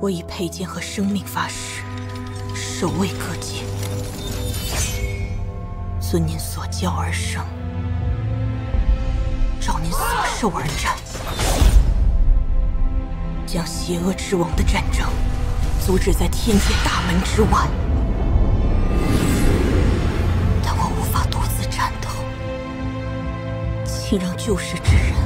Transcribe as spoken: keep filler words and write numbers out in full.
我以佩剑和生命发誓，守卫各界，遵您所教而生，照您所授而战，将邪恶之王的战争阻止在天界大门之外。但我无法独自战斗，请让救世之人